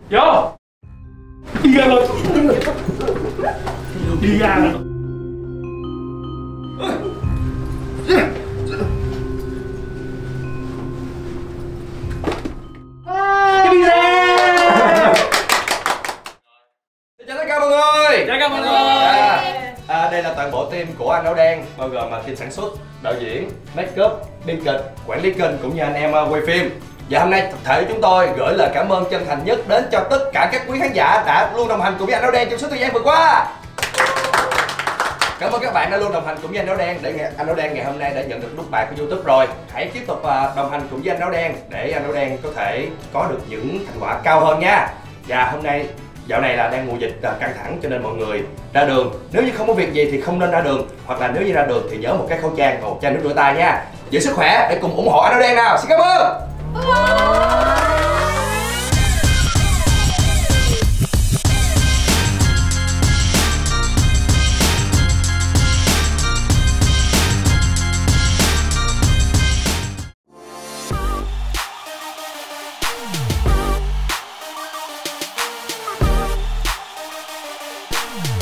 Vô. Đi ra luôn. Đi ra luôn. Cái pizza. Xin chào tất cả mọi người. Chào các mọi người. Đây là toàn bộ team của anh Áo Đen, bao gồm team sản xuất, đạo diễn, make up, biên kịch, quản lý kênh cũng như anh em quay phim. Và hôm nay tập thể chúng tôi gửi lời cảm ơn chân thành nhất đến cho tất cả các quý khán giả đã luôn đồng hành cùng với anh Áo Đen trong suốt thời gian vừa qua. Cảm ơn các bạn đã luôn đồng hành cùng với anh Áo Đen để anh Áo Đen ngày hôm nay đã nhận được nút bạc của YouTube rồi. Hãy tiếp tục đồng hành cùng với anh Áo Đen để anh Áo Đen có thể có được những thành quả cao hơn nha. Và hôm nay dạo này là đang mùa dịch căng thẳng cho nên mọi người ra đường nếu như không có việc gì thì không nên ra đường, hoặc là nếu như ra đường thì nhớ một cái khẩu trang và một chai nước rửa tay nha. Giữ sức khỏe để cùng ủng hộ anh Áo Đen nào. Xin cảm ơn. Yeah.